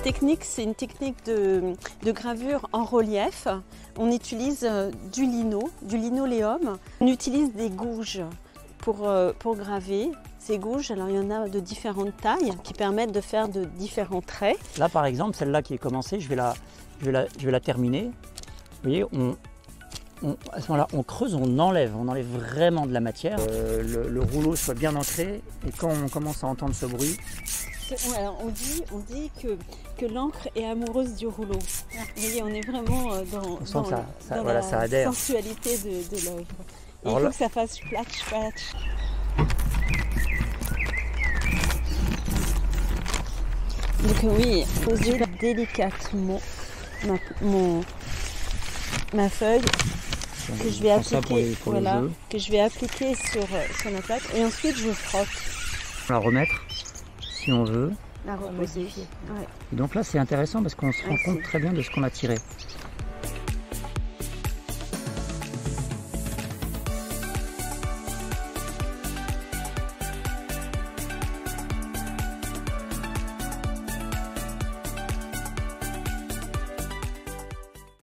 technique, c'est une technique de gravure en relief. On utilise du linoléum. On utilise des gouges pour graver. Ces gouges, alors il y en a de différentes tailles qui permettent de faire de différents traits. Là par exemple, celle-là qui est commencée, je vais la terminer. Vous voyez, à ce moment-là, on creuse, on enlève vraiment de la matière. Le rouleau soit bien ancré et quand on commence à entendre ce bruit, alors on dit que l'encre est amoureuse du rouleau. Vous voyez, on est vraiment dans la sensualité de l'œuvre. Il faut que ça fasse splatch. Donc oui, poser délicatement ma feuille que je vais appliquer, que je vais appliquer sur la plaque et ensuite je frotte. La remettre si on veut. La reposer. Ouais. Et donc là c'est intéressant parce qu'on se rend compte très bien de ce qu'on a tiré.